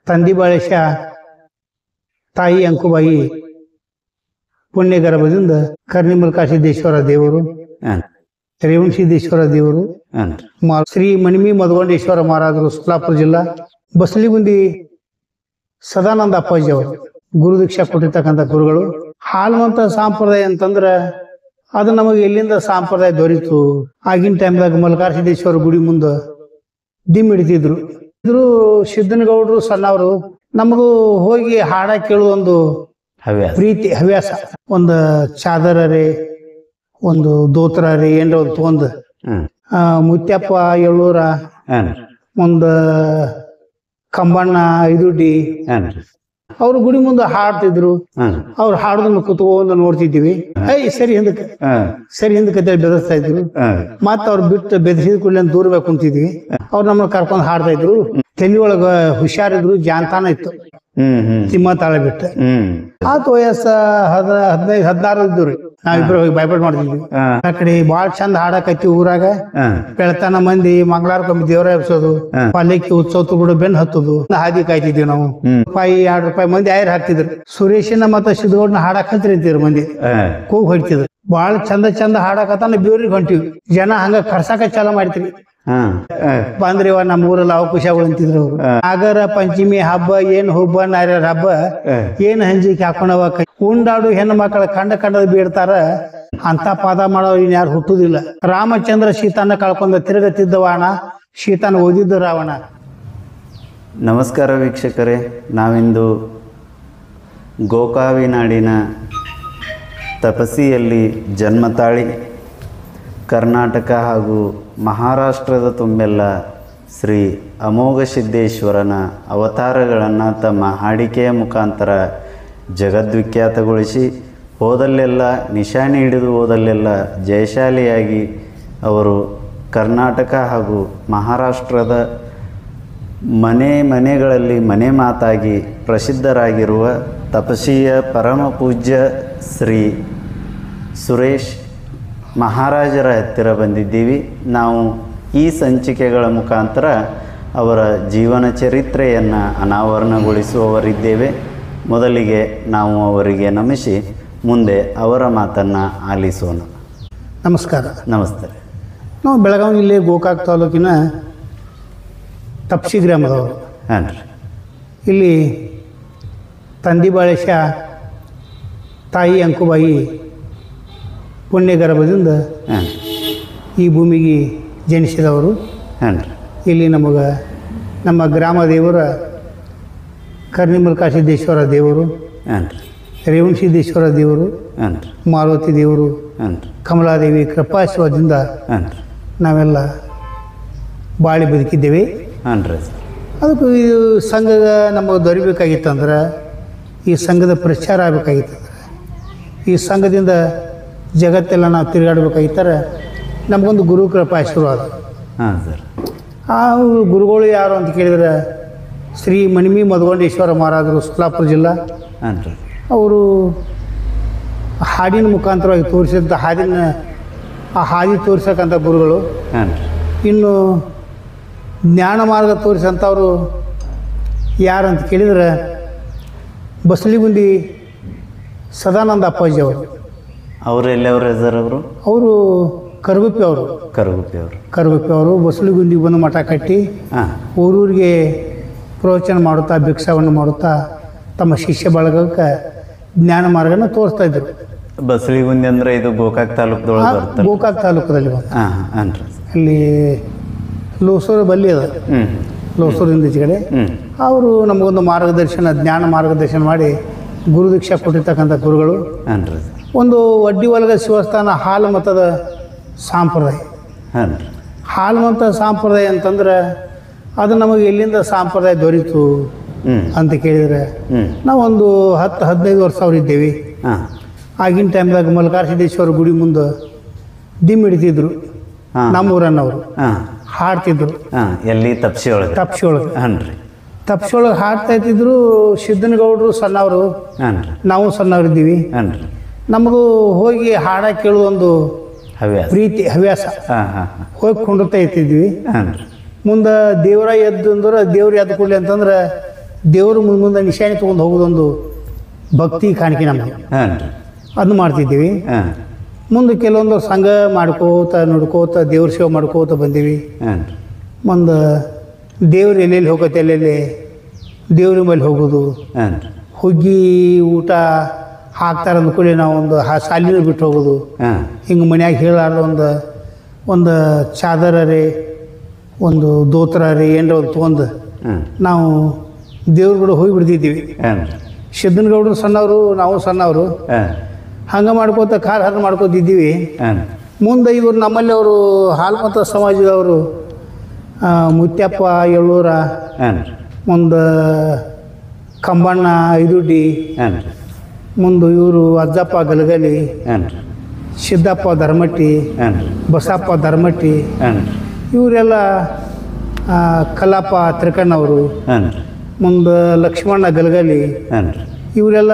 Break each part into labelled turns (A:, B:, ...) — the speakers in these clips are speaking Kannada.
A: ತಂದಿ ಬಾಳೇಶ ತಾಯಿ ಅಂಕುಬಾಯಿ ಪುಣ್ಯ ಗರ್ಭದಿಂದ ಕರ್ನಿಮಲ್ಕಾ ಸಿದ್ದೇಶ್ವರ ದೇವರು, ರೇವಣ ಸಿದ್ದೇಶ್ವರ ದೇವರು, ಶ್ರೀ ಮಣಿಮಿ ಮಧುಗೊಂಡೇಶ್ವರ ಮಹಾರಾಜರು ಸೋಲಾಪುರ ಜಿಲ್ಲಾ, ಬಸಲಿಗುಂದಿ ಸದಾನಂದ ಅಪ್ಪಾಜಿ ಅವರು ಗುರು ದೀಕ್ಷಾ ಕೊಟ್ಟಿರ್ತಕ್ಕಂಥ ಗುರುಗಳು. ಹಾಲುವಂತ ಸಂಪ್ರದಾಯ ಅಂತಂದ್ರ ಅದು ನಮಗೆ ಎಲ್ಲಿಂದ ಸಂಪ್ರದಾಯ ದೊರೀತು? ಆಗಿನ ಟೈಮ್ದಾಗ ಮಲ್ಕಾರ ಸಿದ್ದೇಶ್ವರ ಗುಡಿ ಮುಂದ ದಿಮ್ ಹಿಡಿತಿದ್ರು. ಇದ್ರು ಸಿದ್ದನಗೌಡರು ಸಣ್ಣವರು ನಮಗೂ ಹೋಗಿ ಹಾಡ ಕೇಳುವ ಪ್ರೀತಿ ಹವ್ಯಾಸ. ಒಂದು ಚಾದರರೇ, ಒಂದು ದೋತ್ರರೇ, ಏನ್ರ ಒಂದು ತಗೊಂಡ್ ಮುತ್ಯಪ್ಪ ಎಳ್ಳೂರ, ಒಂದು ಕಂಬಣ್ಣ ಐದುಡ್ಡಿ ಅವ್ರ ಗುಡಿ ಮುಂದೆ ಹಾಡ್ತಿದ್ರು. ಅವ್ರು ಹಾಡೋದನ್ನ ಕುತ್ಕೊಂಡು ನೋಡ್ತಿದ್ವಿ. ಸರಿ ಹಿಂದಕ್ಕೆ ಸರಿ ಹಿಂದಕ್ಕೆ ಬೆದರ್ಸ್ತಾ ಇದ್ರು. ಮತ್ತ ಅವ್ರು ಬಿಟ್ಟು ಬೆದರಿಸಿದ ಕೂಡಲೇ ದೂರ ಕುಂತಿದ್ವಿ. ಅವ್ರು ನಮ್ಮನ್ನ ಕರ್ಕೊಂಡ್ ಹಾಡ್ತಾ ಇದ್ರು. ತಲೆ ಒಳಗ ಹುಷಾರಿದ್ರು, ಜಾನ್ತಾನ ಇತ್ತು, ತಿಮ್ಮ ತಾಳ ಬಿಟ್ಟ. ಆತ್ ವಯಸ್ಸ 15-16 ಇದ್ರಿ. ನಾವಿಬ್ರು ಹೋಗಿ ಬೈಬಲ್ ಮಾಡ್ತಿದ್ವಿ. ಆ ಕಡೆ ಬಾಳ್ ಚಂದ ಹಾಡಕತ್ತಿ ಊರಾಗ. ಬೆಳತನ ಮಂದಿ ಮಂಗಳಾರಕ್ಕೊಮ್ಮೆ ದೇವರ ಎಬ್ಸೋದು, ಪಲ್ಲಕ್ಕಿ ಉತ್ಸವ ಕೂಡ ಬೆನ್ ಹತ್ತುದು, ಹಾದಿ ಕಾಯ್ತಿದ್ವಿ ನಾವು. ₹2 ಮಂದಿ ಆಯ್ರ ಹಾಕ್ತಿದ್ರು. ಸುರೇಶನ ಮತ್ತ ಸಿದ್ದಗೌಡನ ಹಾಡಕ್ ಅಂತಿರ್ತಿದ್ರು ಮಂದಿ, ಕೂಗ್ ಹೊಡಿತಿದ್ರು. ಬಾಳ ಚಂದ ಹಾಡಕತ್ತಾನ ಬೇವ್ರಿಗೆ ಹೊಂಟಿವಿ. ಜನ ಹಂಗ ಕರ್ಸಾಕ ಚಾಲ ಮಾಡ್ತೀವಿ. ಬಂದ್ರಿವ ನಮ್ಮ ಊರಲ್ಲಿ ಅವಕಾಶಗಳು ಅಂತಿದ್ರು ಅವ್ರು. ನಾಗರ ಪಂಚಮಿ ಹಬ್ಬ ಏನ್ ಹುಬ್ಬ ನಾರ್ಯರ ಹಬ್ಬ, ಏನ್ ಹಂಜಿಕೆ ಹಾಕೊಂಡವ ಉಂಡಾಡು ಹೆಣ್ಣು ಮಕ್ಕಳ ಕಂಡದ ಬೀಡ್ತಾರ. ಅಂತ ಪಾದ ಮಾಡೋರು ಇನ್ಯಾರು ಹುಟ್ಟುದಿಲ್ಲ. ರಾಮಚಂದ್ರ ಸೀತಾನ ಕಳ್ಕೊಂಡ ತಿರುಗತ್ತಿದ್ದವಾಣ, ಸೀತಾನ ಓದಿದ್ದ ರಾವಣ.
B: ನಮಸ್ಕಾರ ವೀಕ್ಷಕರೇ, ನಾವಿಂದು ಗೋಕಾವಿನಾಡಿನ ತಪಸಿಯಲ್ಲಿ ಜನ್ಮ ತಾಳಿ ಕರ್ನಾಟಕ ಹಾಗೂ ಮಹಾರಾಷ್ಟ್ರದ ತುಂಬೆಲ್ಲ ಶ್ರೀ ಅಮೋಘ ಸಿದ್ದೇಶ್ವರನ ಅವತಾರಗಳನ್ನು ತಮ್ಮ ಹಾಡಿಕೆಯ ಮುಖಾಂತರ ಜಗದ್ವಿಖ್ಯಾತಗೊಳಿಸಿ ಹೋದಲ್ಲೆಲ್ಲ ನಿಶಾನೆ ಹಿಡಿದು ಹೋದಲ್ಲೆಲ್ಲ ಜಯಶಾಲಿಯಾಗಿ ಅವರು ಕರ್ನಾಟಕ ಹಾಗೂ ಮಹಾರಾಷ್ಟ್ರದ ಮನೆಗಳಲ್ಲಿ ಮನೆ ಮಾತಾಗಿ ಪ್ರಸಿದ್ಧರಾಗಿರುವ ತಪಸಿಯ ಪರಮ ಪೂಜ್ಯ ಶ್ರೀ ಸುರೇಶ್ ಮಹಾರಾಜರ ಹತ್ತಿರ ಬಂದಿದ್ದೀವಿ. ನಾವು ಈ ಸಂಚಿಕೆಗಳ ಮುಖಾಂತರ ಅವರ ಜೀವನ ಚರಿತ್ರೆಯನ್ನು ಅನಾವರಣಗೊಳಿಸುವವರಿದ್ದೇವೆ. ಮೊದಲಿಗೆ ನಾವು ಅವರಿಗೆ ನಮಿಸಿ ಮುಂದೆ ಅವರ ಮಾತನ್ನು ಆಲಿಸೋಣ.
A: ನಮಸ್ಕಾರ.
B: ನಮಸ್ತೆ.
A: ನಾವು ಬೆಳಗಾವಿ ಜಿಲ್ಲೆ ಗೋಕಾಕ್ ತಾಲೂಕಿನ ತಪ್ಸಿ ಗ್ರಾಮದವರು.
B: ಹಾಂ ರೀ.
A: ಇಲ್ಲಿ ತಂದಿ ಬಾಳೇಶ ತಾಯಿ ಅಂಕುಬಾಯಿ ಪುಣ್ಯ ಗರ್ಭದಿಂದ ಈ ಭೂಮಿಗೆ ಜನಿಸಿದವರು. ಇಲ್ಲಿ ನಮ್ಮ ಗ್ರಾಮ ದೇವರ ಕರ್ನಿಮಲ್ಕಾ ಸಿದ್ದೇಶ್ವರ ದೇವರು, ರೇವಣ ಸಿದ್ದೇಶ್ವರ ದೇವರು, ಮಾರುತಿ ದೇವರು, ಕಮಲಾದೇವಿ ಕೃಪಾಶೀರ್ವಾದದಿಂದ ನಾವೆಲ್ಲ ಬಾಳಿ ಬದುಕಿದ್ದೇವೆ. ಅದಕ್ಕೂ ಈ ಸಂಘ ನಮಗೆ ದೊರಿಬೇಕಾಗಿತ್ತಂದ್ರೆ, ಈ ಸಂಘದ ಪ್ರಚಾರ ಆಗಬೇಕಾಗಿತ್ತಂದ್ರೆ, ಈ ಸಂಘದಿಂದ ಜಗತ್ತೆಲ್ಲ ನಾವು ತಿರುಗಾಡಬೇಕಾಗಿತ್ತಾರೆ, ನಮಗೊಂದು ಗುರು ಕೃಪಾ ಆಶೀರ್ವಾದ. ಆ ಗುರುಗಳು ಯಾರು ಅಂತ ಕೇಳಿದ್ರೆ ಶ್ರೀ ಮಣಿಮಿ ಮಧುಗೊಂಡೇಶ್ವರ ಮಹಾರಾಜರು ಸೋಲಾಪುರ ಜಿಲ್ಲಾ. ಅವರು ಹಾಡಿನ ಮುಖಾಂತರವಾಗಿ ತೋರಿಸಿದ್ದ ಹಾದಿ ತೋರಿಸಕ್ಕಂಥ ಗುರುಗಳು. ಇನ್ನು ಜ್ಞಾನ ಮಾರ್ಗ ತೋರಿಸಂಥವ್ರು ಯಾರಂತ ಕೇಳಿದ್ರೆ ಬಸಲಿಗುಂದಿ ಸದಾನಂದ ಅಪ್ಪಾಜಿ ಅವರು. ಅವರು ಕರಗುಪ್ಪಿ ಅವರು ಬಸಲಿಗುಂದಿ ಬಂದು ಮಠ ಕಟ್ಟಿ ಊರೂರಿಗೆ ಪ್ರವಚನ ಮಾಡುತ್ತಾ ಭಿಕ್ಷಾವನ್ನು ಮಾಡುತ್ತಾ ತಮ್ಮ ಶಿಷ್ಯ ಬಳಗಕ್ಕೆ ಜ್ಞಾನ ಮಾರ್ಗನ ತೋರಿಸ್ತಾ ಇದ್ರು.
B: ಬಸಲಿಗುಂದಿ ಅಂದ್ರೆ ಇದು ಗೋಕಾಕ್
A: ತಾಲೂಕದಲ್ಲಿ ಅಲ್ಲಿ ಲೋಸೂರು ಬಲ್ಲಿ ಅದ, ಲೋಸೂರಿಂದ ಈಚೆ ಕಡೆ. ಅವರು ನಮಗೊಂದು ಜ್ಞಾನ ಮಾರ್ಗದರ್ಶನ ಮಾಡಿ ಗುರು ದೀಕ್ಷಾ ಕೊಟ್ಟಿರ್ತಕ್ಕಂಥ ಗುರುಗಳು. ಒಂದು ವಡ್ಡಿ ಒಳಗ ಶಿವಸ್ಥಾನ ಹಾಲು ಮತದ ಸಂಪ್ರದಾಯ. ಹಾಲು ಮತ ಸಂಪ್ರದಾಯ ಅಂತಂದ್ರೆ ಅದು ನಮಗೆ ಎಲ್ಲಿಂದ ಸಂಪ್ರದಾಯ ದೊರೀತು ಅಂತ ಕೇಳಿದ್ರೆ, ನಾವೊಂದು 10-15 ವರ್ಷ ಅವ್ರು ಇದ್ದೇವೆ. ಆಗಿನ ಟೈಮ್ದಾಗ ಮಲ್ಕಾರ ಸಿದ್ದೇಶ್ವರ ಗುಡಿ ಮುಂದೆ ದಿಮ್ ಹಿಡಿತಿದ್ರು. ನಮ್ಮೂರನ್ನವರು ಹಾಡ್ತಿದ್ರು.
B: ಎಲ್ಲಿ ತಪ್ಸಿ
A: ಒಳಗೆ ಹಾಡ್ತಾ ಇರ್ತಿದ್ರು. ಸಿದ್ದನಗೌಡರು ಸಣ್ಣವರು, ನಾವು ಸಣ್ಣವರಿದ್ದೀವಿ. ನಮಗೂ ಹೋಗಿ ಹಾಡ ಕೇಳುವ ಪ್ರೀತಿ ಹವ್ಯಾಸ. ಹೋಗಿ ಕೊಂಡಿರ್ತಾ ಇರ್ತಿದ್ವಿ. ಮುಂದೆ ದೇವರ ಎದ್ದು ಅಂದ್ರೆ ದೇವ್ರು ಎದ್ದು ಕೊಡ್ಲಿ ಅಂತಂದ್ರೆ ದೇವರು ಮುಂದೆ ನಿಶಾನೆ ತೊಗೊಂಡು ಹೋಗೋದೊಂದು ಭಕ್ತಿ ಕಾಣಿಕೆ ನಮಗೆ.
B: ಹಾಂ ರೀ.
A: ಅದನ್ನು ಮಾಡ್ತಿದ್ದೀವಿ.
B: ಹಾಂ
A: ಮುಂದೆ ಕೆಲವೊಂದು ಸಂಘ ಮಾಡ್ಕೋತ ನೋಡ್ಕೋತ ದೇವ್ರ ಸೇವೆ ಮಾಡ್ಕೋತ ಬಂದೀವಿ.
B: ಹಾಂ ರೀ.
A: ಮುಂದೆ ದೇವ್ರು ಎಲ್ಲೆಲ್ಲಿ ಹೋಗತ್ತೆ ಎಲ್ಲೆಲ್ಲಿ ದೇವ್ರ ಮೇಲೆ ಹೋಗೋದು,
B: ಹಾಂ ರೀ.
A: ಹುಗ್ಗಿ ಊಟ ಹಾಕ್ತಾರೆ ಅಂದ್ಕೊಳ್ಳಿ ನಾವು ಒಂದು ಸಾಲಿನ ಬಿಟ್ಟು ಹೋಗೋದು.
B: ಹಾಂ
A: ಹಿಂಗೆ ಮನ್ಯಾಗ ಹೇಳಾರ್ದು ಒಂದು ಚಾದರ ರೀ, ಒಂದು ದೋತ್ರ ರೀ, ಏನರ ಒಂದು ತೊಗೊಂಡು
B: ಹಾಂ
A: ನಾವು ದೇವ್ರ ಕೂಡ ಹೋಗಿ ಬಿಡ್ತಿದ್ದೀವಿ.
B: ಹಾಂ ರೀ.
A: ಸಿದ್ದನಗೌಡರು ಸಣ್ಣವರು, ನಾವು ಸಣ್ಣವರು,
B: ಹಾಂ
A: ಹಂಗೆ ಮಾಡ್ಕೋತ ಕಾರ್ ಹರ ಮಾಡ್ಕೋತಿದ್ದೀವಿ.
B: ಹಾಂ
A: ಮುಂದೆ ಇವರು ನಮ್ಮಲ್ಲಿ ಅವರು ಹಾಲ್ಮತ ಸಮಾಜದವರು ಮುತ್ಯಪ್ಪ ಎಳ್ಳೂರ,
B: ಹಾಂ ರೀ.
A: ಮುಂದೆ ಕಂಬಣ್ಣ ಐದುಡ್ಡಿ,
B: ಹಾಂ ರೀ.
A: ಮುಂದೆ ಇವರು ಅಜ್ಜಪ್ಪ ಗಲಗಲಿ,
B: ಹಾಂ ರೀ.
A: ಸಿದ್ದಪ್ಪ ಧರ್ಮಟ್ಟಿ,
B: ಹಾಂ ರೀ.
A: ಬಸಪ್ಪ ಧರ್ಮಟ್ಟಿ,
B: ಹಾಂ ರೀ.
A: ಇವರೆಲ್ಲ ಕಲ್ಲಪ್ಪ ತ್ರಿಕಣ್ಣವರು,
B: ಹಾಂ ರೀ.
A: ಮುಂದೆ ಲಕ್ಷ್ಮಣ್ಣ ಗಲಗಲಿ,
B: ಹಾಂ ರೀ.
A: ಇವರೆಲ್ಲ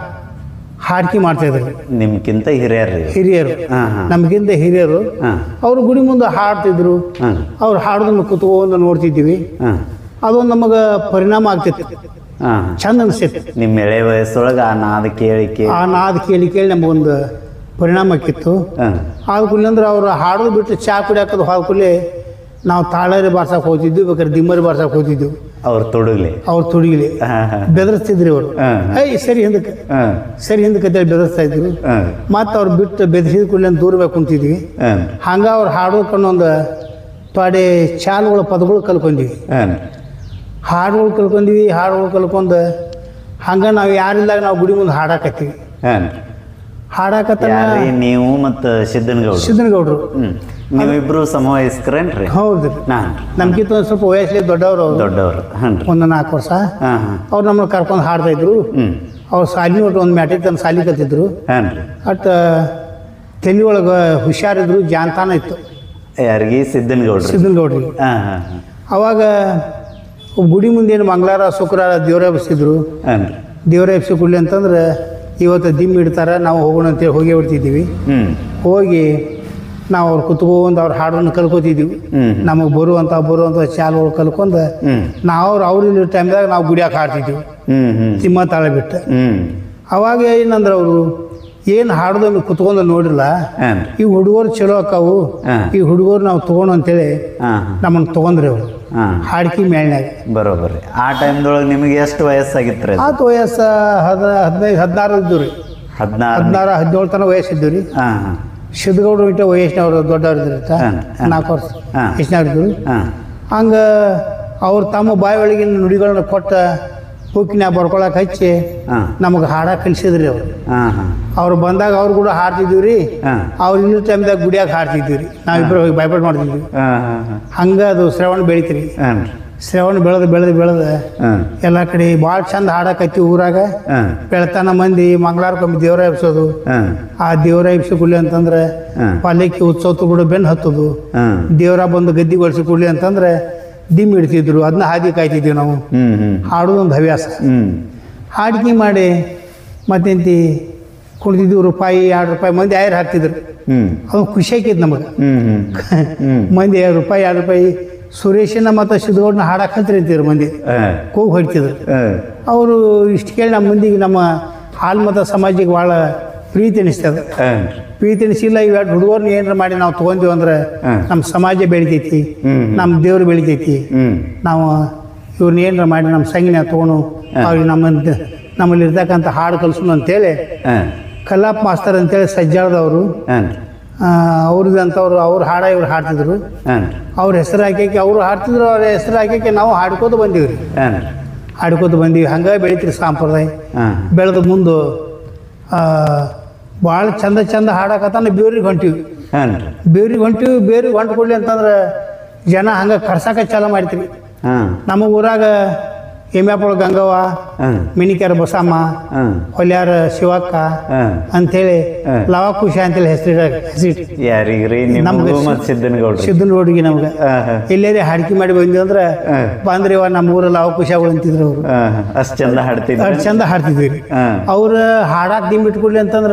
A: ಹಾಡ್ಕಿ ಮಾಡ್ತಾಯಿದ್ರು.
B: ನಿಮ್ಗಿಂತ ಹಿರಿಯರು ರೀ.
A: ಹಿರಿಯರು,
B: ಹಾಂ ಹಾಂ
A: ನಮಗಿಂತ ಹಿರಿಯರು.
B: ಹಾಂ
A: ಅವರು ಗುಡಿ ಮುಂದೆ ಹಾಡ್ತಿದ್ರು.
B: ಹಾಂ
A: ಅವ್ರು ಹಾಡೋದನ್ನು ಕುತ್ಕೊಂಡು ನೋಡ್ತಿದ್ದೀವಿ.
B: ಹಾಂ
A: ಅದೊಂದು ನಮಗೆ ಪರಿಣಾಮ ಆಗ್ತಿತ್ತು,
B: ಹಾಂ.
A: ಚಂದ ಅನಿಸ್ತಿತ್ತು.
B: ನಿಮ್ಮ ಎಳೆ ವಯಸ್ಸೊಳಗೆ ಆ ನಾದ ಕೇಳಿ
A: ಆ ನಾದ ಕೇಳಿ ಕೇಳಿ ನಮಗೊಂದು ಪರಿಣಾಮ ಆಕಿತ್ತು.
B: ಹಾಂ
A: ಆದ ಕೂಡಲೇ ಅಂದ್ರೆ ಅವ್ರು ಹಾಡೋದು ಬಿಟ್ಟು ಚಾ ಕುಡಿಯೋದು ಹಾದ ಕೂಡಲೇ ನಾವು ತಾಳರಿ ಬಾರ್ಸಕ್ಕೆ ಹೋಗ್ತಿದ್ವಿ, ಬೇಕಾದ್ರೆ ದಿಮ್ಮರಿ ಬಾರ್ಸಕ್ಕೆ ಹೋಗ್ತಿದ್ವಿ.
B: ಅವ್ರು ತೊಡಗ್ಲಿ.
A: ಅವ್ರು ತುಡುಗಿಲಿ
B: ಹಾಂ ಹಾಂ
A: ಬೆದರಿಸ್ತಿದ್ರಿ ಅವರು.
B: ಹಾಂ
A: ಸರಿ ಹಿಂದಕ್ಕೆ,
B: ಹಾಂ
A: ಸರಿ ಹಿಂದಕ್ಕೆ ಅಂತೇಳಿ ಬೆದರಿಸ್ತಾ ಇದ್ರು.
B: ಹಾಂ
A: ಮತ್ತು ಅವ್ರು ಬಿಟ್ಟು ಬೆದರಿಸಿದ ಕೂಡಲೇ ದೂರಬೇಕು ಕುಂತಿದ್ವಿ.
B: ಹಾಂ
A: ಹಂಗೆ ಅವ್ರು ಹಾಡೋಕೊಂಡು ಒಂದು ತೊಡೆ ಚಾಲುಗಳ ಪದಗಳು ಕಲ್ಕೊಂಡಿವಿ,
B: ಹಾಂ
A: ಹಾಡುಗಳು ಕಲ್ಕೊಂಡಿವಿ. ಹಾಡುಗಳು ಕಲ್ಕೊಂಡು ಹಂಗೆ ನಾವು ಯಾರಿಲ್ದಾಗ ನಾವು ಗುಡಿ ಮುಂದೆ ಹಾಡಾಕತ್ತೀವಿ.
B: ಹಾಂ
A: ಹಾಡಾಕತ್ತ
B: ಯಾರೀ ನೀವು ಮತ್ತು ಸಿದ್ದನಗೌಡ್ರು?
A: ಸಿದ್ದನಗೌಡರು.
B: ನೀವಿಬ್ರು ಸಮವಯಸ್ಕರೇನ್ರಿ?
A: ಹೌದು,
B: ಹಾಂ
A: ನಮ್ಗಿಂತ ಒಂದು ಸ್ವಲ್ಪ ವಯಸ್ಸಲ್ಲಿ ದೊಡ್ಡವರು, ಅವರು
B: ದೊಡ್ಡವರು. ಹಾಂ ರೀ.
A: ಒಂದು 4 ವರ್ಷ.
B: ಹಾಂ ಹಾಂ
A: ಅವ್ರು ನಮ್ಮನ್ನು ಕರ್ಕೊಂಡು ಹಾಡ್ತಾಯಿದ್ರು. ಅವ್ರು ಸಾಲಿ ಒಟ್ಟು ಒಂದು ಮ್ಯಾಟಿಗೆ ತಂದು ಸಾಲಿ ಕಲ್ತಿದ್ರು.
B: ಹಾಂ ರೀ.
A: ಅಟ್ ತಲೆ ಒಳಗೆ ಹುಷಾರಿದ್ರು, ಜಾನ್ತಾನ ಇತ್ತು
B: ಯಾರಿಗೆ? ಸಿದ್ದನಗೌಡ್ರು.
A: ಸಿದ್ದನಗೌಡ್ರಿಗೆ.
B: ಹಾಂ ಹಾಂ ಹಾಂ
A: ಅವಾಗ ಗುಡಿ ಮುಂದೇನು ಮಂಗಳವಾರ ಶುಕ್ರವಾರ ದೇವರ ಎಬ್ಸಿದ್ರು.
B: ಹಾಂ ರೀ.
A: ದೇವರ ಎಬ್ಸಿ ಕೊಡ್ಲಿ ಅಂತಂದ್ರೆ ಇವತ್ತು ದಿಮ್ ಇಡ್ತಾರೆ, ನಾವು ಹೋಗೋಣ ಅಂತೇಳಿ ಹೋಗೇ ಬಿಡ್ತಿದ್ದೀವಿ. ಹೋಗಿ ನಾವು ಅವ್ರು ಕುತ್ಕೊಂಡು ಅವ್ರು ಹಾಡನ್ನು ಕಲ್ಕೋತಿದ್ದೀವಿ. ನಮಗೆ ಬರುವಂಥ ಚಾಲುಗಳು ಕಲ್ಕೊಂಡು ನಾವು ಅವ್ರ ಟೈಮ್ದಾಗ ನಾವು ಗುಡಿಯಾಗ ಹಾಡ್ತಿದ್ದೀವಿ, ತಿಮ್ಮ ತಾಳ ಬಿಟ್ಟು. ಅವಾಗ ಏನಂದ್ರೆ ಅವರು ಏನು ಹಾಡೋದನ್ನು ಕುತ್ಕೊಂಡು ನೋಡಿಲ್ಲ, ಈ ಹುಡುಗರು ಚಲೋ ಅಕ್ಕಾವು, ಈ ಹುಡುಗರು ನಾವು ತೊಗೊಂಡು ಅಂತೇಳಿ ನಮ್ಮನ್ನು ತೊಗೊಂಡ್ರಿ ಅವರು ಹಾಡ್ಕಿ ಮೇಳ್ನಾಗ.
B: ಬರೋಬರ್ರಿ. ಆ ಟೈಮ್ದೊಳಗೆ ನಿಮಗೆ ಎಷ್ಟು ವಯಸ್ಸಾಗಿತ್ತು?
A: ಆತು ವಯಸ್ಸು 15, 16 ಇದ್ದು ರೀ.
B: 16,
A: 17 ತನಕ ವಯಸ್ಸಿದ್ದು ರೀ.
B: ಹಾಂ ಹಾಂ
A: ಸಿದ್ದಗೌಡರು ಇಟ್ಟು ವಯಸ್ಸಿನವರು ದೊಡ್ಡವ್ರು ಇದ್ದಿರ್ತ, 4 ವರ್ಷ ವಯಸ್ಸಿನವ್ರು. ಹಂಗೆ ಅವ್ರು ತಮ್ಮ ಬಾಯಿ ಒಳಗಿನ ನುಡಿಗಳನ್ನ ಕೊಟ್ಟ ಬುಕ್ಕಿನಾಗ ಬರ್ಕೊಳಕ್ಕೆ ಹಚ್ಚಿ ನಮಗೆ ಹಾಡಕ್ಕೆ ಕಲಿಸಿದ್ರಿ ಅವರು. ಅವ್ರು ಬಂದಾಗ ಅವ್ರು ಕೂಡ ಹಾಡ್ತಿದ್ವಿ ರೀ. ಅವ್ರು ಇನ್ನೂ ಟೈಮ್ದಾಗ ಗುಡಿಯಾಗ ಹಾಡ್ತಿದ್ವಿ ರೀ. ನಾವಿಬ್ಬರು ಹೋಗಿ ಬಾಯ್ಪಾಟ್ ಮಾಡ್ತಿದ್ವಿ. ಹಂಗೆ ಅದು ಶ್ರವಣ ಬೆಳಿತೀರಿ. ಶ್ರವಣ ಬೆಳೆದು ಎಲ್ಲ ಕಡೆ ಭಾಳ ಚಂದ ಹಾಡಕತ್ತಿ ಊರಾಗ. ಬೆಳತನ ಮಂದಿ ಮಂಗಳವಾರಕ್ಕೊಮ್ಮೆ ದೇವರ ಎಬ್ಸೋದು. ಆ ದೇವರ ಎಬ್ಸಿ ಕೊಡ್ಲಿ ಅಂತಂದ್ರೆ ಪಾಲಿಕೆ ಉತ್ಸವ ಕೂಡ ಬೆನ್ನು ಹತ್ತೋದು. ದೇವರ ಬಂದು ಗದ್ದಿ ಬಳಸಿ ಕೊಡ್ಲಿ ಅಂತಂದ್ರೆ ದಿಮ್ ಇಡ್ತಿದ್ರು, ಅದನ್ನ ಹಾದಿ ಕಾಯ್ತಿದ್ವಿ ನಾವು. ಹಾಡೋದೊಂದು ಹವ್ಯಾಸ. ಹಾಡಿಕೆ ಮಾಡಿ ಮತ್ತೆಂತಿ ಕುಡ್ದಿದ್ವಿ. ₹1, ₹2 ಮಂದಿ ಆಯ್ರು ಹಾಕ್ತಿದ್ರು. ಅದು ಖುಷಿ ಆಕೈತಿ ನಮಗೆ. ಮಂದಿ ₹2 ಸುರೇಶನ ಮತ್ತು ಸಿದ್ದಗೌಡನ ಹಾಡಕ್ಕೆ ಹತ್ತಿರ ಮಂದಿ ಕೂಗು ಹೊಡಿತಿದ್ರು. ಅವರು ಇಷ್ಟು ಕೇಳಿ ನಮ್ಮ ಮಂದಿಗೆ, ನಮ್ಮ ಹಾಲ್ಮತ ಸಮಾಜಕ್ಕೆ ಭಾಳ ಪ್ರೀತಿ ಅನಿಸ್ತದ. ಪ್ರೀತಿ ಅನಿಸಿಲ್ಲ, ಇವೆರಡು ಹುಡುಗರ್ನ ಏನಾರ ಮಾಡಿ ನಾವು ತೊಗೊಂತೀವಿ ಅಂದ್ರೆ ನಮ್ಮ ಸಮಾಜ ಬೆಳಿತೈತಿ, ನಮ್ಮ ದೇವ್ರು ಬೆಳಿತೈತಿ. ನಾವು ಇವ್ರನ್ನ ಏನಾರ ಮಾಡಿ ನಮ್ಮ ಸಂಗಿನ ತೊಗೊಂಡು ಅವ್ರಿಗೆ ನಮ್ಮಲ್ಲಿ ಇರ್ತಕ್ಕಂಥ ಹಾಡು ಕಲ್ಸೋಣ ಅಂತೇಳಿ ಕಲ್ಲಪ್ಪ ಮಾಸ್ತರ್ ಅಂತೇಳಿ ಸಜ್ಜಾಳದವರು, ಅವ್ರದಂಥವ್ರು ಅವ್ರು ಇವ್ರು ಹಾಡ್ತಿದ್ರು. ಅವ್ರ ಹೆಸರು ಹಾಕಿ ಅವ್ರು ಹಾಡ್ತಿದ್ರು. ಅವ್ರ ಹೆಸರು ಹಾಕಿ ನಾವು ಹಾಡ್ಕೋತ ಬಂದೀವಿ. ಹಾಡ್ಕೋತ ಬಂದೀವಿ. ಹಂಗೆ ಬೆಳಿತೀರಿ ಸಂಪ್ರದಾಯ. ಬೆಳೆದ ಮುಂದೆ ಭಾಳ ಚಂದ ಹಾಡಕತ್ತಾನ ಬೇವ್ರಿಗೆ ಹೊಂಟಿವಿ. ಬೇವ್ರಿಗೆ ಹೊಂಟು ಕೊಡ್ಲಿ ಅಂತಂದ್ರೆ ಜನ ಹಂಗೆ ಕರ್ಸಾಕ ಚಾಲ ಮಾಡ್ತೀರಿ. ನಮ್ಮ ಊರಾಗ ಎಮ್ಯಾಪುಳ ಗಂಗವ್ವ, ಮಿನಿಕ್ಯಾರ ಬಸಮ್ಮ, ಹೊಲ್ಯಾರ ಶಿವಕ್ಕ ಅಂಥೇಳಿ ಲವಾಕುಶ ಅಂತೇಳಿ ಹೆಸರಿಟ್ಟು ನಮ್ಗೆ ಸಿದ್ದನಗೌಡ್ರಿಗೆ ನಮ್ಗೆ ಎಲ್ಲೇರಿ ಹಾಡ್ಕಿ ಮಾಡಿ ಬಂದ್ವಿ ಅಂದ್ರೆ ಬಂದ್ರಿ ನಮ್ಮ ಊರ ಲವಾಕುಶಗಳು ಅಂತಿದ್ರು ಅವರು.
B: ಅಷ್ಟು ಚಂದ ಹಾಡ್ತಿದ್ವಿ.
A: ಅವ್ರು ಹಾಡಾಕ್ ದಿಮ್ ಬಿಟ್ಕೊಡ್ಲಿ ಅಂತಂದ್ರೆ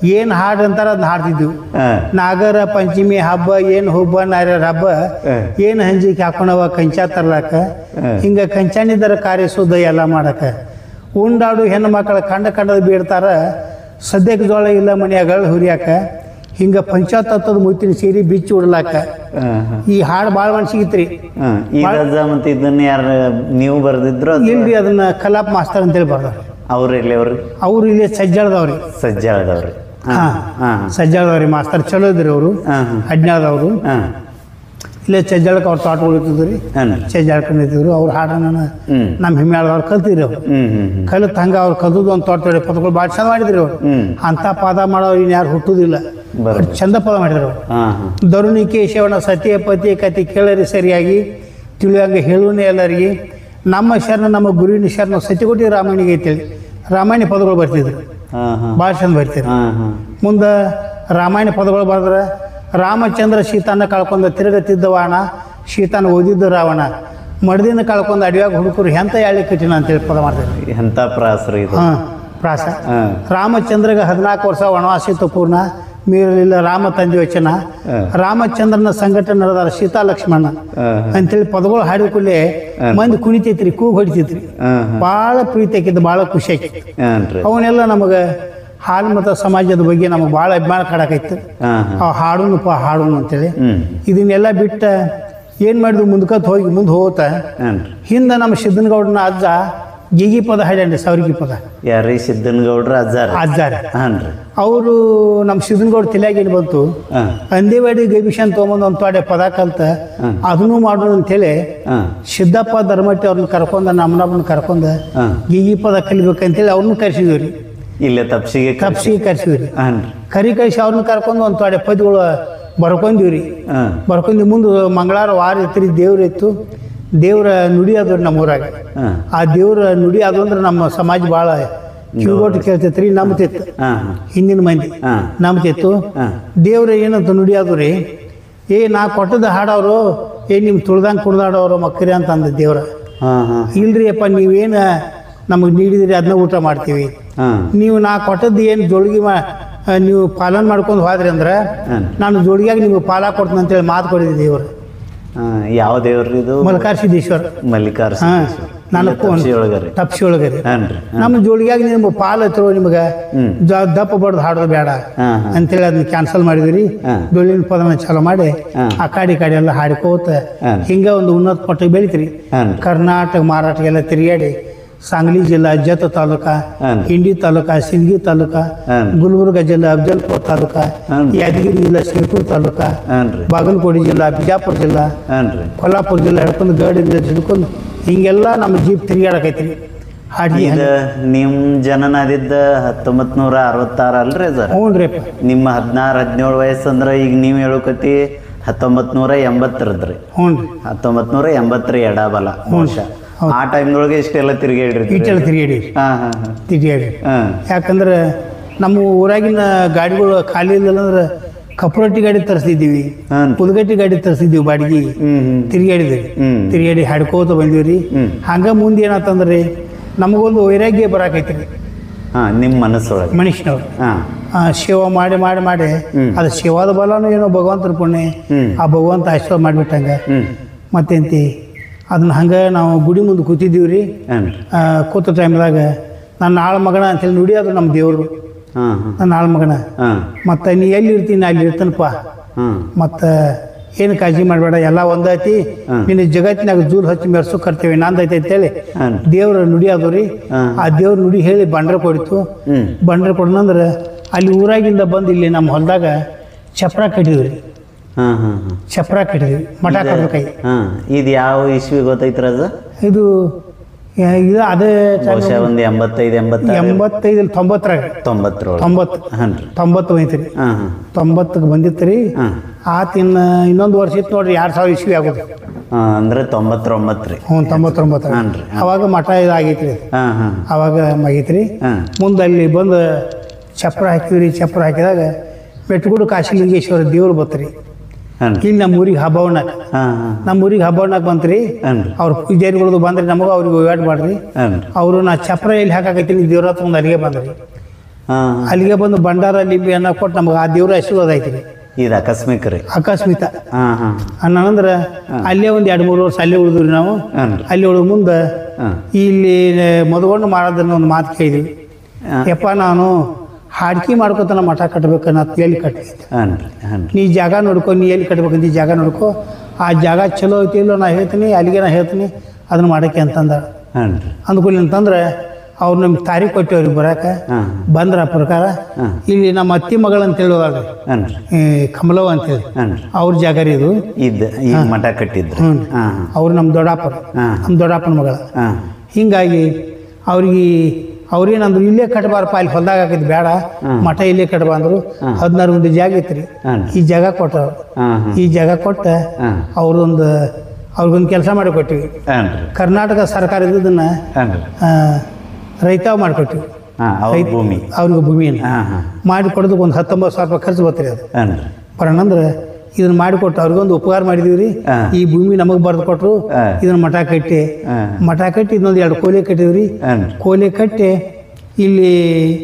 A: ಏನ್ ಹಾಡು ಅಂತಾರ ಅದನ್ನ ಹಾಡ್ತಿದ್ವಿ.
B: ಹಾಂ
A: ನಾಗರ ಪಂಚಮಿ ಹಬ್ಬ ಏನ್ ಹುಬ್ಬ ನಾರ್ಯರ ಹಬ್ಬ ಏನ್ ಹಂಜಿಕೆ ಹಾಕೊಂಡವ ಕಂಚ ತರ್ಲಾಕ ಹಿಂಗ ಕಂಚಾನಿದರ ಕಾರ್ಯ ಸುದ್ದ ಎಲ್ಲ ಮಾಡಕ ಉಂಡಾಡು ಹೆಣ್ಣು ಮಕ್ಕಳ ಕಂಡದ ಬೀಳ್ತಾರ ಸದ್ಯಕ್ಕೆ ಜೋಳ ಇಲ್ಲ ಮನೆಯಾಗಳ ಹುರಿಯಾಕ ಹಿಂಗ ಪಂಚಾತತ್ವದ ಮುತ್ತಿನ ಸೀರೆ ಬಿಚ್ಚಿ ಉಡ್ಲಾಕ ಈ ಹಾಡು ಭಾಳ ಮನ್ಸಿಗಿತ್ರಿ.
B: ಈಗ ಮತ್ತೆ ಇದನ್ನ ಯಾರು ನೀವು ಬರ್ದಿದ್ರು
A: ಇಲ್ರಿ ಅದನ್ನ ಕಲಾಪ್ ಮಾಸ್ತರ್ ಅಂತೇಳಿ ಬರ್ದಾರ.
B: ಅವ್ರು ಎಲ್ಲಿ ಅವ್ರಿ?
A: ಅವ್ರು ಇಲ್ಲಿ ಸಜ್ಜಾಳದವ್ರಿ.
B: ಸಜ್ಜಾಳದವ್ರಿ.
A: ಹಾ ಸಜ್ಜಾಳದವ್ರಿ ಮಾಸ್ತರ್ ಚಲೋ ಇದ್ರಿ ಅವರು. ಹಡ್ನಾಳದವ್ರು ಇಲ್ಲೇ ಸಜ್ಜಾಳಕ್ಕೆ ಅವ್ರ ತೋಟ ಉಳಿತಿದ್ರಿ. ಸಜ್ಜಾಳ್ಕೊಂಡಿದ್ರು ಅವ್ರ ಹಾಡನ್ನ ನಮ್ಮ ಹಿಮ್ಯಾಳದವ್ರು ಕಲ್ತಿದ್ರಿ ಅವ್ರು. ಕಲಿತ್ ಹಂಗ ಅವ್ರು ಕಲ್ತದ್ದು ಒಂದು ತೋಟ ಪದಗಳು ಭಾಳ ಚಂದ ಮಾಡಿದ್ರಿ ಅವ್ರು. ಅಂತ ಪದ ಮಾಡೋರು ಇನ್ ಯಾರು ಹುಟ್ಟುದಿಲ್ಲ, ಚಂದ ಪದ ಮಾಡಿದ್ರು ಅವ್ರು. ದರುಣಿಕೆ ಶವಣ ಸತಿಯ ಪತಿ ಕತಿ ಕೇಳರಿ ಸರಿಯಾಗಿ ತಿಳಿಯಂಗ ಹೇಳುವನೇ ಎಲ್ಲರಿಗೆ ನಮ್ಮ ಶರಣ ನಮ್ಮ ಗುರುವಿನ ಶರಣ ಸತಿಕೋಟಿ ರಾಮಾಯಣಿಗೆ ಐತೇಳಿ ರಾಮಾಯಣ ಪದಗಳು ಬರ್ತಿದ್ರು. ಭಾಳ ಚಂದ ಬರ್ತಿದ್ರು. ಮುಂದೆ ರಾಮಾಯಣ ಪದಗಳು ಬರೆದ್ರೆ ರಾಮಚಂದ್ರ ಸೀತಾನ ಕಳ್ಕೊಂಡ ತಿರುಗತ್ತಿದ್ದವಾಣ ಸೀತಾನ ಓದಿದ್ದು ರಾವಣ ಮಡ್ದಿನ ಕಳ್ಕೊಂಡ ಅಡಿಯಾಗ ಹುಡುಕರು ಎಂತ ಯಾಳಿ ಕಠಿಣ ಅಂತೇಳಿ ಪದ ಮಾಡ್ತಾರೆ.
B: ಎಂತ ಪ್ರಾಸ್ರಿ ಇದು.
A: ಪ್ರಾಸ. ರಾಮಚಂದ್ರಗೆ 14 ವರ್ಷ ವನವಾಸಿತ್ತು ಪೂರ್ಣ ಮೀರಲಿಲ್ಲ ರಾಮ ತಂದೆ ವಚನ ರಾಮಚಂದ್ರನ ಸಂಕಟ ನಡೆದಾರ ಸೀತಾ ಲಕ್ಷ್ಮಣ ಅಂತೇಳಿ ಪದಗಳು ಹಾಡಿದ ಕೂಡಲೇ ಮಂದಿ ಕುಣಿತೈತ್ರಿ, ಕೂಗು ಹೊಡಿತೈತ್ರಿ. ಭಾಳ ಪ್ರೀತಿ ಆಕಿದ್ದು, ಭಾಳ ಖುಷಿ ಆಕಿತ್ತು. ಅವನ್ನೆಲ್ಲ ನಮಗೆ ಹಾಲು ಮತ್ತು ಸಮಾಜದ ಬಗ್ಗೆ ನಮಗೆ ಭಾಳ ಅಭಿಮಾನ ಕಾಡಕೈತು. ಹಾಡುನು ಅಂತೇಳಿ ಇದನ್ನೆಲ್ಲ ಬಿಟ್ಟ ಏನು ಮಾಡಿದ್ವಿ ಮುಂದೆ ಹೋಗ್ತಾ ಹಿಂದೆ ನಮ್ಮ ಸಿದ್ದನಗೌಡನ ಅಜ್ಜ ಗೀಗಿ ಪದ ಹಾಡ್ಯಾನ್ರಿ, ಸಾವಿರಿಗೆ ಪದ.
B: ಯಾರೀ? ಸಿದ್ದನಗೌಡ್ರ
A: ಅಜ್ಜಾರ. ಅವರು ನಮ್ಮ ಸಿದ್ದನಗೌಡ ತಲೆಯಾಗ ಏನು ಬಂತು, ಅಂದೇವಾಡಿ ಗೈಬಿಷನ್ ತೊಗೊಂಬಂದು ಒಂದು ತೊಡೆ ಪದ ಕಲ್ತ ಅದನ್ನು ಮಾಡೋಣ ಅಂತೇಳಿ ಸಿದ್ದಪ್ಪ ಧರ್ಮಟ್ಟಿ ಅವ್ರನ್ನ ಕರ್ಕೊಂಡ ನಮ್ಮನಬ್ಬನ ಕರ್ಕೊಂಡ ಗೀಗಿ ಪದ ಕಲಿಬೇಕಂತೇಳಿ ಅವ್ರನ್ನ ಕರ್ಸಿದ್ವಿ ರೀ.
B: ಇಲ್ಲೇ ತಪ್ಸಿಗೆ
A: ಕರ್ಸಿದ್ವಿ. ಕರಿಸಿ ಅವ್ರನ್ನ ಕರ್ಕೊಂಡು ಒಂದು ತೊಡೆ ಪದಗಳು ಬರ್ಕೊಂದಿವ್ರಿ. ಬರ್ಕೊಂಡಿ ಮುಂದೆ ಮಂಗಳವಾರ ವಾರ ಇತ್ತು, ದೇವ್ರ ಇತ್ತು. ದೇವ್ರ ನುಡಿ ಅದು ನಮ್ಮೂರಾಗ. ಆ ದೇವ್ರ ನುಡಿ ಅದು ಅಂದ್ರೆ ನಮ್ಮ ಸಮಾಜ ಭಾಳ ಕಿವಿಗೊಟ್ಟು ಕೇಳ್ತೈತ್ರಿ, ನಂಬ್ತಿತ್ತು. ಹಿಂದಿನ ಮಂದಿ ನಂಬ್ತಿತ್ತು. ದೇವ್ರ ಏನಂತ ನುಡಿ ಅದು ರೀ, ನಾ ಕೊಟ್ಟದ ಹಾಡೋರು ನಿಮ್ಮ ತುಳ್ದಂಗೆ ಕುಡ್ದಾಡೋರು ಮಕ್ಕರಿ ಅಂತ ಅಂದ ದೇವ್ರ. ಇಲ್ರಿ ಅಪ್ಪ, ನೀವೇನು ನಮಗೆ ನೀಡಿದ್ರಿ ಅದನ್ನ ಊಟ ಮಾಡ್ತೀವಿ, ನೀವು ನಾ ಕೊಟ್ಟದ್ದು ಏನು ಜೋಳಿಗೆ ನೀವು ಪಾಲನೆ ಮಾಡ್ಕೊಂಡು ಹೋದ್ರಿ ಅಂದ್ರೆ ನಾನು ಜೋಳಿಗೆಯಾಗ ನಿಮ್ಗೆ ಪಾಲ ಕೊಡ್ತೀನಿ ಅಂತೇಳಿ ಮಾತು ಕೊಡಿದ್ದೆ ದೇವ್ರು.
B: ಯಾವ ದೇವ್ರಿ ಇದು?
A: ಮಲ್ಲಿಕಾರ್ಸಿದ್ದೇಶ್ವರ. ನಾನು ತಪ್ಸಿ ಒಳಗರಿ ನಮ್ಮ ಜೋಳಿಗೆಯಾಗ ನಿಮ್ಗೆ ಪಾಲು ಹತ್ತಿರ ನಿಮ್ಗೆ ದಪ್ಪ ಬಡ್ದು ಹಾಡೋದು ಬೇಡ ಅಂತೇಳಿ ಅದನ್ನ ಕ್ಯಾನ್ಸಲ್ ಮಾಡಿದ್ರಿ. ಡೊಳ್ಳಿನ ಪದನ ಚಾಲು ಮಾಡಿ ಆ ಕಾಡಿ ಎಲ್ಲ ಹಾಡಿಕೋತ ಹಿಂಗ ಒಂದು ಉನ್ನತ ಮಟ್ಟಕ್ಕೆ ಬೆಳಿತೀರಿ. ಕರ್ನಾಟಕ ಮಹಾರಾಷ್ಟ್ರ ಎಲ್ಲ ತಿರುಗಾಡಿ सांगली जिल्हा जत तालुका, इंडी तालुका, सिंदगी तालुका, गुलबर्गा जिल्हा अफजलपूर तालुका, यादगिरी जिल्हा श्रीपूर तालुका, बागलकोटे जिल्हा ಬಿಜಾಪುರ ಜಿಲ್ಲಾ, ಕೊಲ್ಲಾಪುರ ಜಿಲ್ಲಾ ಹಿಡ್ಕೊಂಡು ಗಡಿಯಿಂದ ಹಿಡ್ಕೊಂಡು ಹಿಂಗೆಲ್ಲ ನಮ್ಮ ಜೀಪ್ ತಿರುಗಾಡಕೈತಿ. ಹಾಡಿ
B: ನಿಮ್ಮ ಜನನ ಆದಿದ್ದ 1966 ಅಲ್ರಿ ಸರ್?
A: ಹ್ಞೂ ರೀ.
B: ನಿಮ್ಮ 16-17 ವಯಸ್ಸು ಅಂದ್ರೆ ಈಗ ನೀವು ಹೇಳೋಕತಿ 1980
A: ಹ್ಞೂ ರೀ.
B: 1980 ಎಡಬಲ ವರ್ಷ. ಆ ಟೈಮ್ದೊಳಗೆ ಇಷ್ಟೆಲ್ಲ ತಿರುಗಾಡ್ರಿ?
A: ತಿರುಗಾಡಿ. ಯಾಕಂದ್ರೆ ನಮ್ಮ ಊರಾಗಿನ ಗಾಡಿಗಳು ಖಾಲಿ ಇಲ್ಲ ಅಂದ್ರೆ ಕಪ್ರೊಟ್ಟಿ ಗಾಡಿ ತರಿಸ್ತಿದ್ದೀವಿ, ಪುಲ್ಗಟ್ಟಿ ಗಾಡಿ ತರಿಸ್ತಿದ್ದೀವಿ, ಬಾಡಿಗೆ ತಿರುಗಾಡಿ ಹಾಡ್ಕೋತ ಬಂದೀವಿ. ಹಂಗ ಮುಂದೆ ಏನಾತಂದ್ರಿ ನಮಗೊಂದು ವೈರಾಗ್ಯ ಬರಾಕೈತ್ರಿ
B: ನಿಮ್ಮ ಮನಸ್ಸೊಳಗೆ
A: ಮನುಷ್ಯನವ್ರು. ಸೇವಾ ಮಾಡಿ ಮಾಡಿ ಮಾಡಿ ಅದು ಸೇವಾದ ಬಲನೂ ಏನೋ ಭಗವಂತನ ಪುಣ್ಯ, ಆ ಭಗವಂತ ಆಶೀರ್ವಾದ ಮಾಡಿಬಿಟ್ಟಂಗ ಮತ್ತೆಂತಿ ಅದನ್ನ ಹಂಗೆ ನಾವು ಗುಡಿ ಮುಂದೆ ಕೂತಿದ್ದೀವಿ ರೀ. ಕೂತ ಟೈಮ್ದಾಗ ನನ್ನ ಆಳ ಮಗನ ಅಂತೇಳಿ ನುಡಿ ಅದು ನಮ್ಮ ದೇವರು. ನನ್ನ ಆಳ ಮಗನ ಮತ್ತು ನೀ ಎಲ್ಲಿ ಇರ್ತೀನಿ ಅಲ್ಲಿ ಇರ್ತಾನಪ್ಪ, ಮತ್ತು ಏನು ಕಾಳಜಿ ಮಾಡಬೇಡ, ಎಲ್ಲ ಒಂದೈತಿ, ನಿನ್ನ ಜಗತ್ತಿನಾಗ ಜೂಲ್ ಹಚ್ಚಿ ಮೆರ್ಸು ಕರ್ತೇವೆ ನಂದೈತೆ ಅಂತೇಳಿ ದೇವ್ರ ನುಡಿ ಅದು ರೀ. ಆ ದೇವ್ರ ನುಡಿ ಹೇಳಿ ಬಂಡ್ರೆ ಕೊಡಿತು. ಬಂಡ್ರೆ ಕೊಡನಂದ್ರೆ ಅಲ್ಲಿ ಊರಾಗಿಂದ ಬಂದು ಇಲ್ಲಿ ನಮ್ಮ ಹೊಲದಾಗ ಚಪ್ರ ಕಟ್ಟಿದ್ವಿ ರೀ. ಚಪ್ರ ಕಟ್ಟಿದ್ವಿ, ಮಠ ಕಟ್ಬೇಕಾಗಿ.
B: ಇದು ಯಾವ ಇಸ್ವಿ ಗೊತ್ತೈತ್ರ ಅದು?
A: ಇದು ಅದೇ
B: ಒಂದು 85
A: 90 ಬಂದಿತ್ರಿ. 90ಕ್ಕೆ ಬಂದಿತ್ತು ರೀ. ಆತಿನ್ನ ಇನ್ನೊಂದು ವರ್ಷ ಇತ್ತು ನೋಡ್ರಿ, 2000 ಇಸ್ವಿ ಆಗೋದು
B: ಅಂದ್ರೆ 99 ರೀ.
A: ಹ್ಞೂ 99 ಅವಾಗ ಮಠ ಇದಾಗೈತ್ರಿ. ಅವಾಗ ಆಗೈತ್ರಿ. ಮುಂದೆ ಅಲ್ಲಿ ಬಂದು ಚಪ್ರ ಹಾಕಿದ್ರಿ. ಚಪ್ರ ಹಾಕಿದಾಗ ಮೆಟ್ಗುಡು ಕಾಶಿಲಿಂಗೇಶ್ವರ ದೇವ್ರು ಬತ್ರಿ. ಇಲ್ಲಿ ನಮ್ಮ ಊರಿಗೆ ಹಬ್ಬವಣ್ಣಕ್ಕೆ ಬಂತ್ರಿ. ಅವ್ರ ಪೂಜಾರಿಗಳದು ಬಂದ್ರಿ, ನಮಗೂ ಅವ್ರಿಗೆ ಓಡಾಡ್ ಮಾಡ್ರಿ. ಅವರು ನಾ ಚಪ್ರ ಎಲ್ಲಿ ಹಾಕಾಕೈತೀನಿ ದೇವ್ರ ಹತ್ರ ಒಂದು ಅಲ್ಲಿಗೆ ಬಂದ್ರಿ.
B: ಹಾಂ
A: ಅಲ್ಲಿಗೆ ಬಂದು ಭಂಡಾರ ಲಿಂಬಿ ಅನ್ನ ಕೊಟ್ಟು ನಮಗೆ ಆ ದೇವ್ರ ಆಶೀರ್ವಾದ ಐತಿ ರೀ.
B: ಇದು ಆಕಸ್ಮಿಕ ರೀ.
A: ಅಕಸ್ಮಿತ
B: ಹಾಂ ಹಾಂ
A: ಅನ್ನಂದ್ರೆ ಅಲ್ಲೇ ಒಂದು 2-3 ವರ್ಷ ಅಲ್ಲೇ ಉಳಿದ್ರಿ ನಾವು.
B: ಹಾಂ ರೀ.
A: ಅಲ್ಲಿ ಉಳಿದ ಮುಂದೆ
B: ಹಾಂ
A: ಇಲ್ಲಿ ಮಧುಗೊಂಡು ಮಾಡೋದನ್ನ ಒಂದು ಮಾತು ಕೇಳಿದ್ವಿ. ಯಪ್ಪ ನಾನು ಹಾಡ್ಕಿ ಮಾಡ್ಕೊತಾನ ಮಠ ಕಟ್ಬೇಕನ್ನ ಎಲ್ಲಿ ಕಟ್ಟಿದ್ದೆ.
B: ಹಾಂ ರೀ. ಹಾಂ ರೀ.
A: ನೀ ಜಾಗ ನೋಡ್ಕೊ, ನೀ ಎಲ್ಲಿ ಕಟ್ಬೇಕಂತ ಈ ಜಾಗ ನೋಡ್ಕೊ, ಆ ಜಾಗ ಚಲೋ ಐತಿ ಇಲ್ಲೋ ನಾ ಹೇಳ್ತೀನಿ, ಅಲ್ಲಿಗೆ ನಾ ಹೇಳ್ತೀನಿ ಅದನ್ನ ಮಾಡಕ್ಕೆ ಅಂತಂದ.
B: ಹಾಂ ರೀ.
A: ಅಂದ್ಕೂಲಿ ಅಂತಂದ್ರೆ ಅವ್ರು ನಮ್ಗೆ ತಾರೀಖು ಕೊಟ್ಟೇವ್ರಿ ಬರಾಕ.
B: ಹಾಂ
A: ಬಂದ್ರ ಆ ಪ್ರಕಾರ ಇಲ್ಲಿ ನಮ್ಮ ಅತ್ತಿ ಮಗಳು ಅಂತೇಳಿ ಹೋದಾಳ್ರಿ,
B: ಹಾಂ ರೀ.
A: ಕಮಲವ್ ಅಂತೇಳಿ
B: ಹಾಂ ರೀ.
A: ಅವ್ರ ಜಾಗ ರೀ ಇದು.
B: ಇದು ಈಗ ಮಠ ಕಟ್ಟಿದ್ರು.
A: ಹ್ಞೂ
B: ಹಾಂ
A: ಅವ್ರು ನಮ್ಮ ದೊಡ್ಡಪ್ಪರು,
B: ಹಾಂ
A: ನಮ್ಮ ದೊಡ್ಡಪ್ಪನ ಮಗಳ.
B: ಹಾಂ
A: ಹಿಂಗಾಗಿ ಅವ್ರಿಗೆ ಅವ್ರೇನಂದ್ರು ಇಲ್ಲೇ ಕಟ್ಬಾರಪ್ಪ, ಅಲ್ಲಿ ಹೊಲ್ದಾಗ ಹಾಕಿದ್ ಬೇಡ, ಮಠ ಇಲ್ಲೇ ಕಟ್ಬಾ ಅಂದ್ರು. 16 ಗುಂಟೆ ಜಾಗ ಐತ್ರಿ, ಈ ಜಾಗ ಕೊಟ್ಟರು.
B: ಹಾಂ ಹಾಂ
A: ಈ ಜಾಗ ಕೊಟ್ಟ
B: ಹಾಂ
A: ಅವ್ರಿಗೊಂದು ಕೆಲಸ ಮಾಡಿಕೊಟ್ಟಿವಿ.
B: ಹಾಂ ರೀ.
A: ಕರ್ನಾಟಕ ಸರ್ಕಾರ ಇದನ್ನ
B: ಹಾಂ ರೀ.
A: ರೈತಾವ್ ಮಾಡಿಕೊಟ್ಟಿವಿ.
B: ಹಾಂ ಅವ್ರ ಭೂಮಿ
A: ಅವ್ರಿಗೆ ಭೂಮಿಯನ್ನು
B: ಹಾಂ ಹಾಂ
A: ಮಾಡಿಕೊಡೋದಕ್ಕೆ ಒಂದು 19,000 ರೂಪಾಯಿ ಖರ್ಚು ಬರ್ತೀರಿ. ಅದು
B: ಹಾಂ ರೀ.
A: ಬರೋಣಂದ್ರೆ ಇದನ್ನ ಮಾಡಿಕೊಟ್ಟು ಅವ್ರಿಗೊಂದು ಉಪಕಾರ ಮಾಡಿದೀವಿ ರೀ.
B: ಹಾಂ.
A: ಈ ಭೂಮಿ ನಮಗೆ ಬರೆದು ಕೊಟ್ಟರು.
B: ಹಾಂ.
A: ಇದನ್ನ ಮಠ ಕಟ್ಟಿ
B: ಹಾಂ.
A: ಮಠ ಕಟ್ಟಿ ಇದನ್ನೊಂದು 2 ಕೋಲೆ ಕಟ್ಟಿದ್ವಿ ರೀ.
B: ಹಾಂ ರೀ.
A: ಕೋಲೆ ಕಟ್ಟಿ ಇಲ್ಲಿ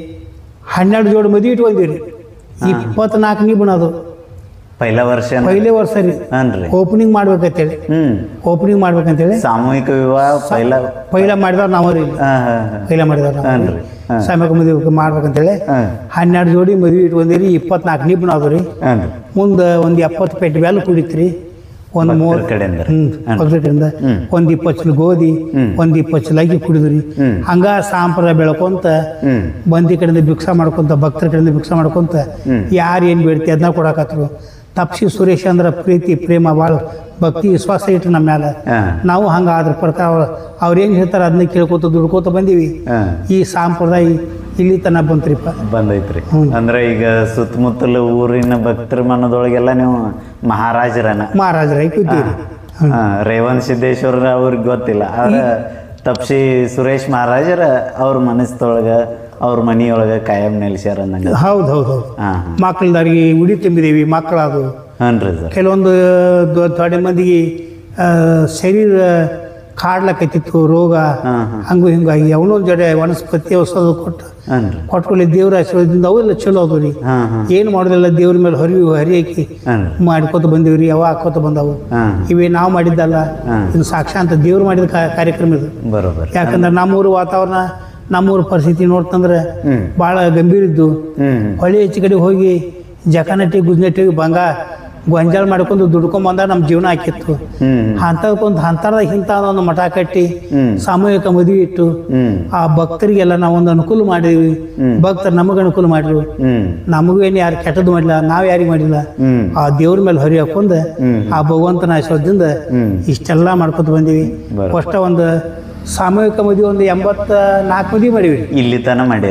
A: 12 ಜೋಡಿ ಮದುವೆ ಇಟ್ಕೊಂಡಿವಿ ರೀ. 24 ನಿಬಣ ಅದು
B: ಪೈಲ ವರ್ಷ.
A: ಪೈಲೇ ವರ್ಷ ರೀ.
B: ಹಾಂ ರೀ.
A: ಓಪನಿಂಗ್ ಮಾಡ್ಬೇಕಂತೇಳಿ ಓಪನಿಂಗ್ ಮಾಡ್ಬೇಕಂತೇಳಿ
B: ಸಾಮೂಹಿಕ ವಿವಾಹ
A: ಪೈಲ ಮಾಡಿದವ್ರು ನಾವು ರೀ.
B: ಹಾಂ ಹಾಂ ಹಾಂ
A: ಪೈಲ ಮಾಡಿದವ್ರು
B: ಹಾಂ
A: ನಾವು
B: ರೀ. ಹಾಂ
A: ಸಾಮೂಹಿಕ ಮದುವೆ ಮಾಡ್ಬೇಕಂತೇಳಿ
B: ಹಾಂ
A: 12 ಜೋಡಿ ಮದುವೆ ಇಟ್ಕೊಂಡಿರಿ. 24 ನಿಬಣ ಅದು ರೀ.
B: ಹಾಂ ರೀ.
A: ಮುಂದೆ ಒಂದು 70 ಪೇಟೆ ಬೆಲ್ಲ ಕುಡಿತ್ರಿ. ಒಂದು 30
B: ಕಡೆಯಿಂದ
A: ಭಕ್ತರ ಕಡೆಯಿಂದ ಒಂದು 20 ಚೀಲ ಗೋಧಿ, ಒಂದು 20 ಚೀಲ ಅಕ್ಕಿ ಕುಡಿದ್ರಿ. ಹಂಗ ಸಾಂಪ್ರದಾಯ ಬೆಳ್ಕೊಂತ ಬಂದಿ ಕಡೆಯಿಂದ ಭಿಕ್ಷಾ ಮಾಡ್ಕೊಂತ, ಭಕ್ತರ ಕಡೆಯಿಂದ ಭಿಕ್ಷಾ ಮಾಡ್ಕೊಂತ ಯಾರು ಏನು ಬೇಡ್ತಿ ಅದನ್ನ ಕೊಡಕತ್ರು. ತಪ್ಸಿ ಸುರೇಶ್ ಅಂದ್ರ ಪ್ರೀತಿ ಪ್ರೇಮ ಭಾಳ ಭಕ್ತಿ ವಿಶ್ವಾಸ ಇಟ್ಟು ನಮ್ಮ ಮ್ಯಾಲ. ನಾವು ಹಂಗ ಅದ್ರ ಪ್ರಕಾರ ಅವ್ರೇನು ಹೇಳ್ತಾರೆ ಅದನ್ನ ಕೇಳ್ಕೊತ ದುಡ್ಕೋತ ಬಂದೀವಿ. ಈ ಸಾಂಪ್ರದಾಯ ಇಲ್ಲಿ ತನ ಬಂತ್ರಿಪ್ಪ,
B: ಬಂದೈತ್ರಿ. ಅಂದ್ರೆ ಈಗ ಸುತ್ತಮುತ್ತಲ ಊರಿನ ಭಕ್ತರ ಮನದೊಳಗೆಲ್ಲ ನೀವು
A: ಮಹಾರಾಜರಾಗಿ ಕೂತೀರಿ.
B: ರೇವಣ್ ಸಿದ್ದೇಶ್ವರ ಅವ್ರಿಗೆ ಗೊತ್ತಿಲ್ಲ, ಆದ್ರೆ ತಪ್ಸಿ ಸುರೇಶ್ ಮಹಾರಾಜರ ಅವ್ರ ಮನಸ್ಸೊಳಗ ಅವ್ರ ಮನಿಯೊಳಗ ಕಾಯಂ ನೆಲೆಸ್ಯಾರ ಅನ್ನಂಗ.
A: ಹೌದು ಹೌದು ಹೌದು. ಮಕ್ಕಳದಾರಿಗೆ ಉಡಿ ತುಂಬಿದೀವಿ. ಮಕ್ಕಳದು
B: ಹಾಂ ರೀ ಸರ್.
A: ಕೆಲವೊಂದು ದೊಡ್ಡ ಮಂದಿಗೆ ಶರೀರ ಕಾಡ್ಲಕತ್ತಿತ್ತು ರೋಗ, ಹಂಗು ಹಿಂಗಾಗಿ ಅವನೊಂದು ಜಡೆ ವನಸ್ಪತಿ ಔಷಧ ಕೊಟ್ಕೊಳ್ಳಿ ದೇವ್ರ ಆಶೀರ್ವಾದದಿಂದ ಅವೆಲ್ಲ ಚಲೋ ಅದು ರೀ. ಏನು ಮಾಡೋದಿಲ್ಲ, ದೇವ್ರ ಮೇಲೆ ಹರಿಯಾಕಿ ಮಾಡ್ಕೋತ ಬಂದೀವ್ರಿ. ಅವ ಹಾಕೋತ ಬಂದವು. ಇವೇ ನಾವು ಮಾಡಿದ್ದಲ್ಲ, ಇದು ಸಾಕ್ಷಾತ್ ದೇವ್ರು ಮಾಡಿದ ಕಾರ್ಯಕ್ರಮ ಇದು.
B: ಬರೋಬರ್.
A: ಯಾಕಂದ್ರೆ ನಮ್ಮೂರು ವಾತಾವರಣ, ನಮ್ಮೂರು ಪರಿಸ್ಥಿತಿ ನೋಡ್ತಂದ್ರೆ ಭಾಳ ಗಂಭೀರ ಇದ್ದು. ಹೊಳೆ ಹೆಚ್ಚು ಕಡೆ ಹೋಗಿ ಜಕನಟ್ಟಿ ಗುಜ್ನಟ್ಟಿ ಗೊಂಜಾಳ ಮಾಡ್ಕೊಂಡು ದುಡ್ಕೊಂಬಂದ ನಮ್ಮ ಜೀವನ ಹಾಕಿತ್ತು. ಅಂತರದಾಗ ಇಂಥ ಒಂದು ಮಠ ಕಟ್ಟಿ ಸಾಮೂಹಿಕ ಮದುವೆ ಇಟ್ಟು ಆ ಭಕ್ತರಿಗೆಲ್ಲ ನಾವೊಂದು ಅನುಕೂಲ ಮಾಡಿದ್ವಿ. ಭಕ್ತರು ನಮಗೆ ಅನುಕೂಲ ಮಾಡಿದ್ರು. ನಮಗೇನು ಯಾರು ಕೆಟ್ಟದ್ದು ಮಾಡಿಲ್ಲ, ನಾವ್ ಯಾರಿಗೆ ಮಾಡಿಲ್ಲ. ಆ ದೇವ್ರ ಮೇಲೆ ಹೊರಿ ಹಾಕೊಂಡ ಆ ಭಗವಂತನ ಆಶೀರ್ವಾದದಿಂದ ಇಷ್ಟೆಲ್ಲ ಮಾಡ್ಕೊತ ಬಂದೀವಿ. ಅಷ್ಟ ಒಂದು ಸಾಮೂಹಿಕ ಮದುವೆ ಒಂದು 84 ಮದುವೆ ಮಾಡಿವಿ.
B: ಇಲ್ಲಿ ತನ ಮಾಡಿವಿ.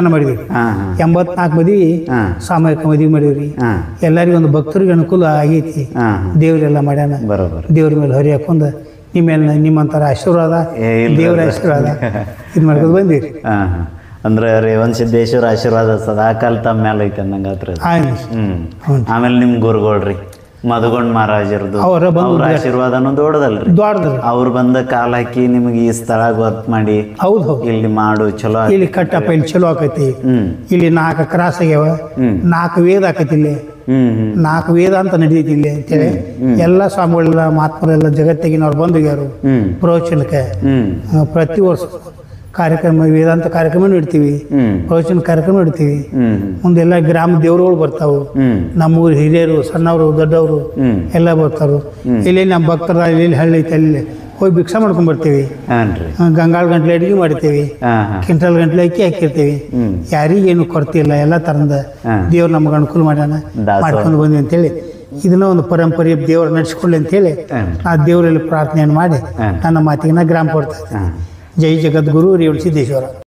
A: 84 ಮದುವೆ ಸಾಮೂಹಿಕ ಮದುವೆ ಮಾಡಿವ್ರಿ. ಎಲ್ಲರಿಗೂ ಒಂದು ಭಕ್ತರಿಗೆ ಅನುಕೂಲ ಆಗೈತಿ. ದೇವ್ರೆಲ್ಲ ಮಾಡ್ಯಾನ. ದೇವ್ರ ಮೇಲೆ ಹೊರಿ ಹಾಕೊಂಡ ನಿಮ್ಮಂತರ ಆಶೀರ್ವಾದ, ದೇವ್ರ ಆಶೀರ್ವಾದ ಇದು ಮಾಡ್ಕೊಂಡು ಬಂದಿರಿ.
B: ಅಂದ್ರೆ ರೇವಣ್ ಸಿದ್ದೇಶ್ವರ ಆಶೀರ್ವಾದ ಸದಾಕಾಲ ತಮ್ಮ ಮೇಲೆ ಐತೆ ಅಂದಂಗಾತ್ರ. ಆಮೇಲೆ ನಿಮ್ ಗುರುಗಳ್ರಿ ಮಧುಗೊಂಡ್ ಮಹಾರಾಜರದು ಅವ್ರ ಆಶೀರ್ವಾದನು ದೊಡ್ಡದಲ್ರಿ. ಅವ್ರು ಬಂದ ಕಾಲ ಹಾಕಿ ನಿಮ್ಗೆ ಈ ಸ್ಥಳ ಗೊತ್ತ ಮಾಡಿ, ಹೌದು ಇಲ್ಲಿ ಮಾಡು ಚಲೋ,
A: ಇಲ್ಲಿ ಕಟ್ಟಪ್ಪ, ಇಲ್ಲಿ ಚಲೋ ಆಕೈತಿ, ಇಲ್ಲಿ 4 ಕ್ರಾಸ್ ಆಗ್ಯಾವ, 4 ವೇದ ಆಕೈತಿ, ಇಲ್ಲಿ 4 ವೇದ ಅಂತ ನಡೀತಿ ಇಲ್ಲಿ ಅಂತೇಳಿ ಎಲ್ಲ ಸ್ವಾಮಿಗಳೆಲ್ಲ ಮಹಾತ್ಮರೆಲ್ಲ ಜಗತ್ತಿಗಿನವ್ರು ಬಂದಿಗ್ಯಾರು ಪ್ರವಚನಕ್ಕೆ. ಪ್ರತಿ ವರ್ಷ ಕಾರ್ಯಕ್ರಮ, ವೇದಾಂತ ಕಾರ್ಯಕ್ರಮ ಇಡ್ತೀವಿ, ಪ್ರವಚನ ಕಾರ್ಯಕ್ರಮ ಇಡ್ತೀವಿ. ಮುಂದೆಲ್ಲ ಗ್ರಾಮ ದೇವ್ರುಗಳು ಬರ್ತಾವು. ನಮ್ಮೂರು ಹಿರಿಯರು, ಸಣ್ಣವರು, ದೊಡ್ಡವರು ಎಲ್ಲ ಬರ್ತಾರು. ಇಲ್ಲಿ ನಮ್ಮ ಭಕ್ತರ ಇಲ್ಲಿ ಹಳ್ಳಿ ಐತೆ, ಅಲ್ಲಿ ಹೋಗಿ ಭಿಕ್ಷಾ ಮಾಡ್ಕೊಂಡ್ ಬರ್ತೀವಿ. ಗಂಗಾಳ ಗಂಟ್ಲೆ ಅಡಿಗೆ ಮಾಡ್ತೀವಿ, ಕ್ವಿಂಟಲ್ ಗಂಟ್ಲೆ ಅಕ್ಕಿ ಹಾಕಿರ್ತೀವಿ. ಯಾರಿಗೇನು ಕೊರತೆ ಇಲ್ಲ, ಎಲ್ಲ ತರದ ದೇವ್ರು ನಮ್ಗೆ ಅನುಕೂಲ ಮಾಡ್ಯಾನ, ಮಾಡ್ಕೊಂಡು ಬಂದ್ವಿ ಅಂತೇಳಿ ಇದನ್ನ ಒಂದು ಪರಂಪರೆ ದೇವ್ರು ನಡೆಸ್ಕೊಳ್ಳಿ ಅಂತೇಳಿ ಆ ದೇವರಲ್ಲಿ ಪ್ರಾರ್ಥನೆಯನ್ನು ಮಾಡಿ ನನ್ನ ಮಾತಿಗೆ ಗ್ರಾಮ ಕೊಡ್ತಾ ಇದ್ದೀನಿ. ಜೈ ಜಗದ್ಗುರು ರೇವಣ ಸಿದ್ದೇಶ್ವರ.